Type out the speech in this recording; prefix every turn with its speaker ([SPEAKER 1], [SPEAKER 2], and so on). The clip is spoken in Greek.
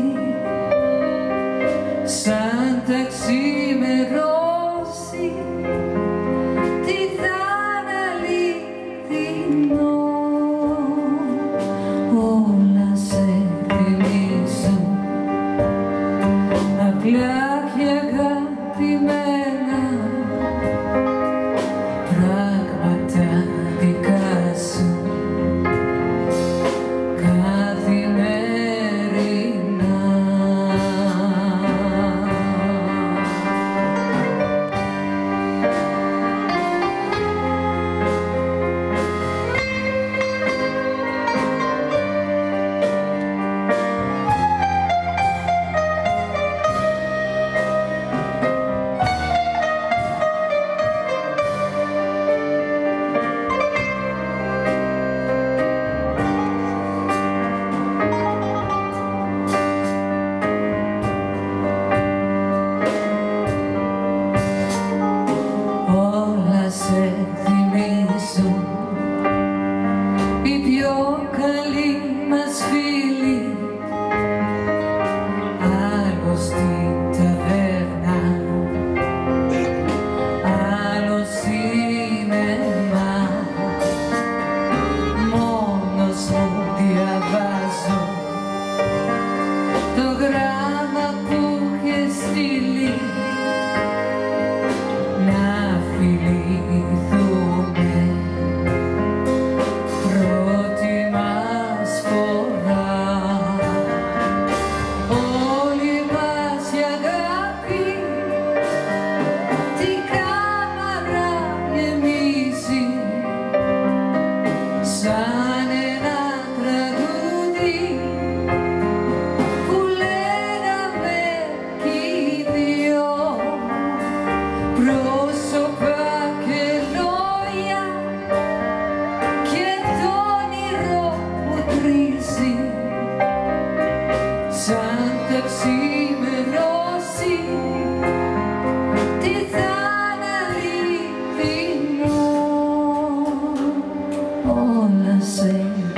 [SPEAKER 1] σαν τα ξημερώσει, τι θα είναι αληθινό. Όλα σε θυμίζουν απλά και αγαπημένα πράγματα δικά σου καθημερινά. Σε θυμίζουν οι πιο καλοί μας φίλοι, άλλος στην ταβέρνα, άλλο σινεμά. Μόνος μου διαβάζω το γράμμα που είχε στείλει να φιληθούμε πρώτη μας φορά. Όλη μας η αγάπη την κάμαρα γεμίζει σαν ένα τραγούδι που λέγαμε κι οι δυο. Πρόσωπα και λόγια και το όνειρο που τρίζει σαν τα ξημερώσει, τι θα είναι αληθινό. Όλα σε